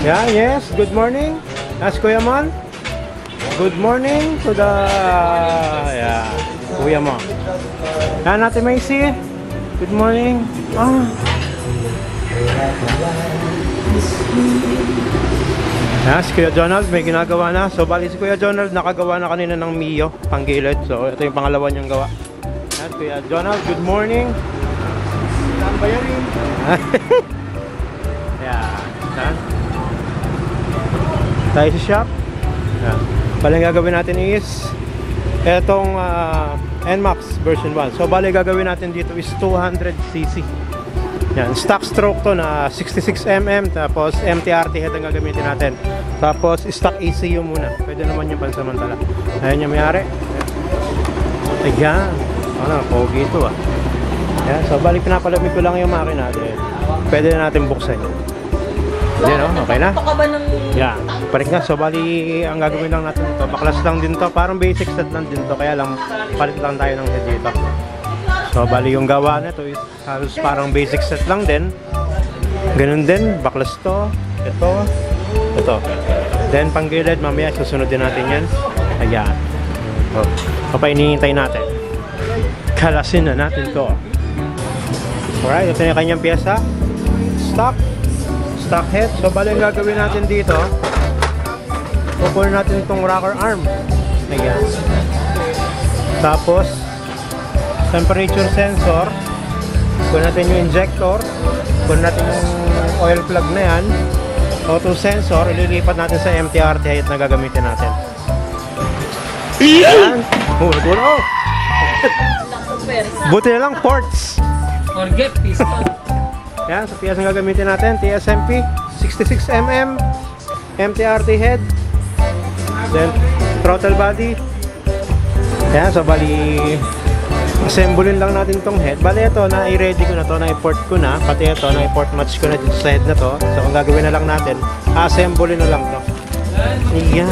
Yeah, yes, good morning. That's Kuya Mon. Good morning to the Kuya Mon. Yan natin Macy. Good morning. Yes, Kuya Donald may ginagawa na. So bali si Kuya Donald nakagawa na kanina ng Mio panggilid. So ito yung pangalawa niyang gawa. Yes, Kuya Donald, good morning. Saan ba yan? Yeah, saan? Tayo sa shop. Yan. Bali gagawin natin is etong NMAX version 1. So bali gagawin natin dito is 200cc. Yan, stock stroke to na 66mm. Tapos MTRT head ang gagamitin natin. Tapos stock ECU muna. Pwede naman yung pansamantala. Ayan yung mayari. Ayan. Ano, pogi ito ah. Yan, so bali pinapalamig ko lang yung makina. Pwede na natin buksan yun. Yan o, okay na? Yan, palit nga. So bali ang gagawin lang natin ito, baklas lang din to. Parang basic set lang din to. Kaya lang palit lang tayo ng head dito. So bali yung gawa na ito is halos parang basic set lang din. Ganun din, baklas to. Ito. Then panggilid, mamaya susunod din natin yan. Ayan. So painihintay natin. Kalasin na natin to. Alright, ito yung kanyang pyesa. Stock head. So bali ang gagawin natin dito, kukunin natin itong rocker arm. Ayan. Tapos temperature sensor. Kunin natin yung injector. Kunin natin yung oil plug na yan. Auto sensor. Ililipat natin sa MTRT head na gagamitin natin. Ayan. Oh! Buti na lang ports. Forget piston. Yan, sa piyas ang gagamitin natin, TSMP 66mm MTRT head, then throttle body. Yan, so bali assemblein lang natin tong head. Bali ito, na-ready ko na to, na-import ko na, pati ito, na-import match ko na dito sa head na to. So ang gagawin na lang natin, assemblein na lang to. Yan.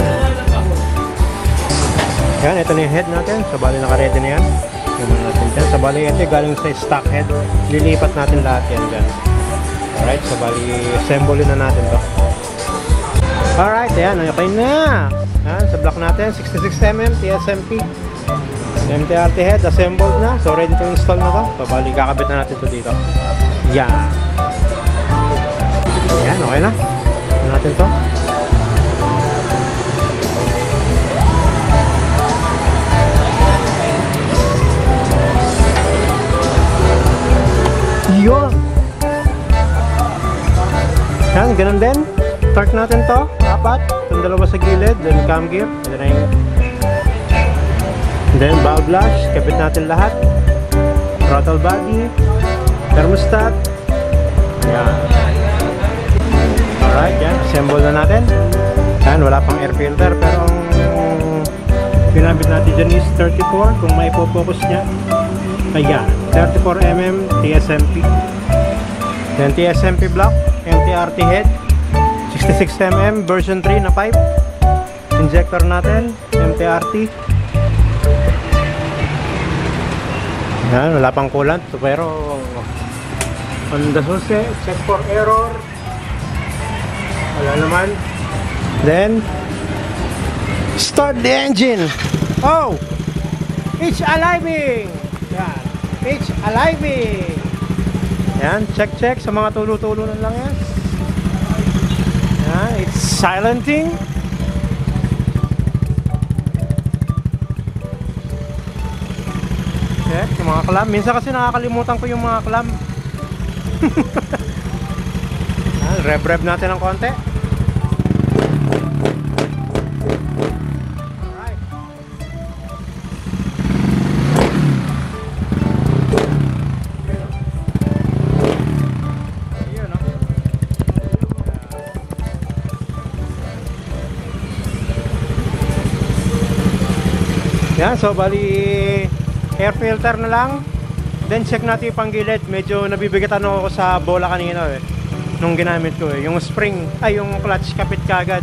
Yan, ito na yung head natin. So bali naka-ready na yan. So bali ito galing sa stock head, lilipat natin lahat yan dyan. Alright, so bali assemble na natin to. Alright, ayan, okay na. Ayan, sa block natin 66mm TSMP MTRT head assembled na. So ready to install na to. So bali kakabit na natin to dito. Yan. Ayan, okay na. Ayan natin to. Yun. Yan, ganun din. Torque natin to, apat. Itong dalawa sa gilid, then cam gear. Then valve lash, kapit natin lahat. Throttle body, thermostat. Yan. Alright, yan. Assemble na natin. Yan, wala pang air filter. Pero ang pinabit natin dyan is 34 kung may focus nya. Ayan, 34mm TSMP. Then TSMP block, MTRT head, 66mm version 3 na pipe. Injector natin, MTRT. Yan, wala pang coolant. Pero on the hose, check for error. Wala naman. Then start the engine. Oh! It's aliving! Yan. It's aliving! Yan, check sa mga tulo-tulo na lang yan. Yan, it's silenting. Check, yung mga clamp. Minsan kasi nakakalimutan ko yung mga clamp. Yan, rev natin ng konti. Yan, so bali air filter na lang. Then check natin yung panggilid. Medyo nabibigatan ako sa bola kanina nung ginamit ko yung spring, ay yung clutch kapit kagad.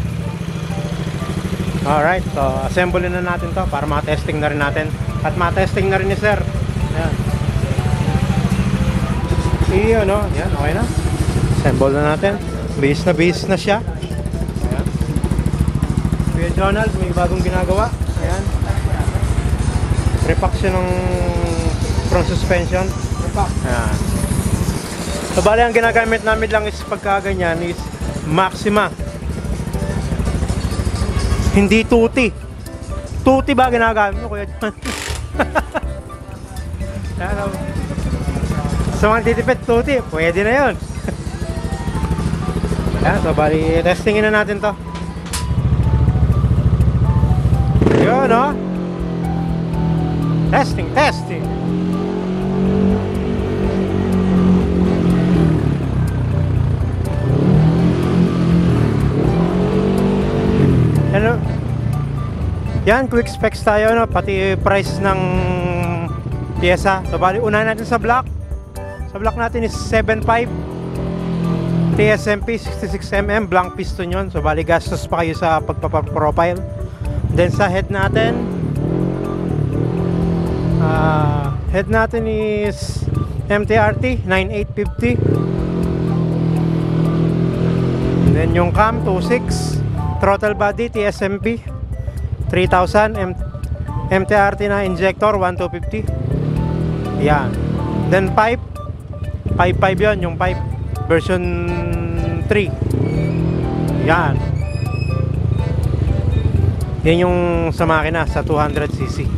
Alright, so assemble na natin to para ma-testing na rin natin. At ma-testing na rin ni sir. Yan. Iyo, no? Yan, okay na. Assemble na natin. base na siya. Ayan. Kuya Jonald, may bagong ginagawa. Ayan. Repack siya ng front suspension. Ayan. So bali ang ginagamit namin lang is pagka ganyan is Maxima. Hindi tuti. Tuti ba ginagamit mo, Kuya John? Ayan. So mga titipid tuti, pwede na yun. Ayan, so bali testingin na natin to. Yun, no? Testing. Ano? Yan, quick specs tayo, no? Pati price ng pyesa. So bali, unahin natin sa block. Sa block natin is 7.5 TSMP 66mm blank piston yun. So bali, gastos pa kayo sa pagpapaprofile. Then sa head natin, head natin is MTRT 9850. Then yung cam 26, throttle body TSMP 3000, MTRT na injector 1250. Yan. Then pipe 5.5 yun, yung pipe version 3. Yan. Yan yung sa makina sa 200cc.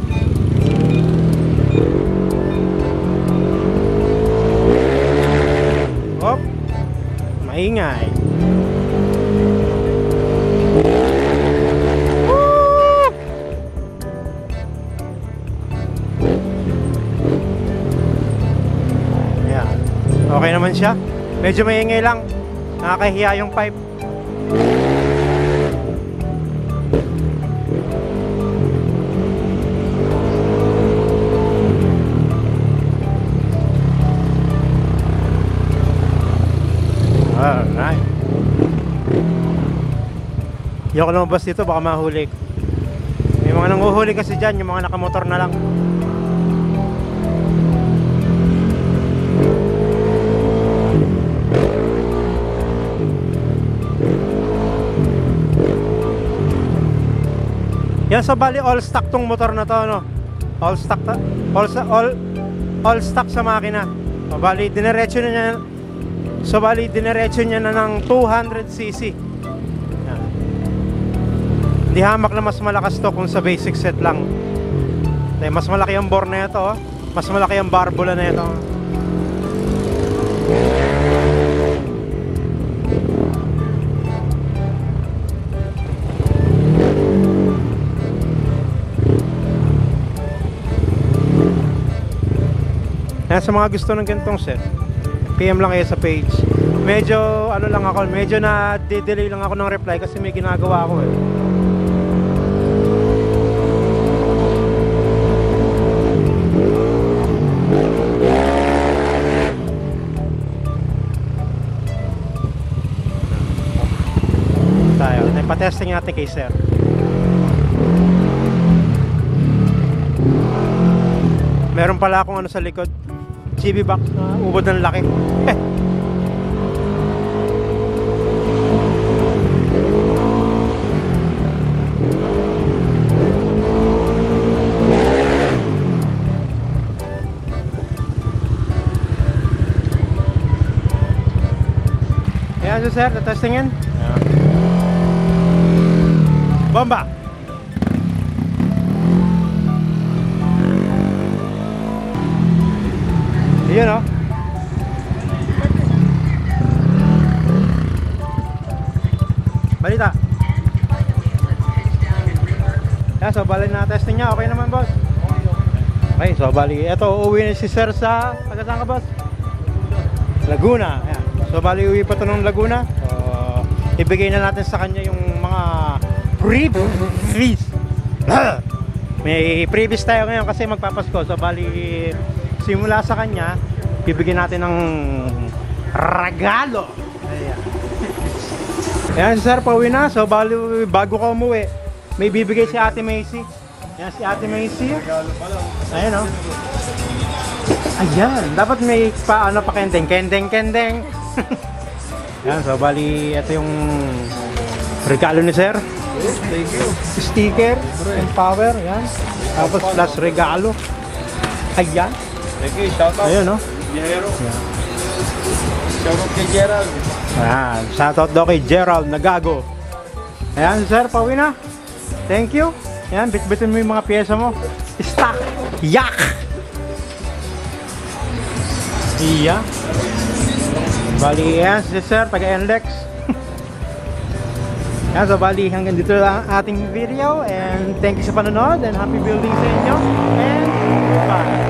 Hop. Maingay. Woo! Yan. Okay naman siya. Medyo maingay lang. Nakakahiya yung pipe. Alright. Ayoko lumabas dito, baka mahuli. May mga nanguhuli kasi dyan, yung mga nakamotor na lang. Yan, so bali all stock tong motor na to, no? All stock all stock sa makina. So bali dinerecho niya na ng 200cc. Yan. Hindi hamak na mas malakas to kung sa basic set lang. Dahil mas malaki ang bore na ito, oh. Mas malaki ang barbula na ito. Kaya sa mga gusto ng ganitong set, PM lang kayo sa page. Medyo ano lang ako, medyo na delay lang ako ng reply kasi may ginagawa ako eh. Tayo, napatesting natin kay sir. Meron pala akong ano sa likod, GB box na ubod ng laki. Ayan so sir, testingin. Bomba! Ayan o. Balita. Ayan, so bali na testing niya. Okay naman boss. Okay, so bali. Ito, uuwi na si sir sa taga saan ka boss? Laguna. Ayan. So bali uwi pa ito ng Laguna. So ibigay na natin sa kanya yung mga freebies. May freebies tayo ngayon kasi magpapasko. So bali simula sa kanya bibigyan natin ng regalo. Ayan. Ayan si sir, pauwi na. So bali bago ka umuwi may bibigay si Ate Macy. Ayan si Ate Macy. Ayan o. Ayan, dapat may pa ano pa kendeng. Yan, so bali, ito yung regalo ni sir. Thank you. Sticker, and power, yan. Tapos plus regalo. Ayan. Thank you. Shout out. Ayun, no? Guerrero. Shout out kay Gerald. Ayan, shoutout daw kay Gerald Nagago. Ayan, sir, pauwi na. Thank you. Ayan, bitbitin mo yung mga pyesa mo. Stock! Yak! Iya. Bali, ayan, si sir, taga-NLEX. Ayan, so bali, hanggang dito lang ang ating video. And thank you sa panonood. And happy building sa inyo. And bye!